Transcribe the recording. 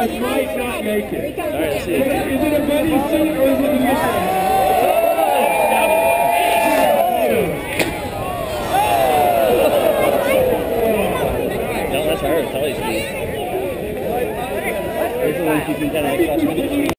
guys might not make it. All right, see. Is it a buddy seat or is it a mission? Don't let her tell you. There's a way you can kind of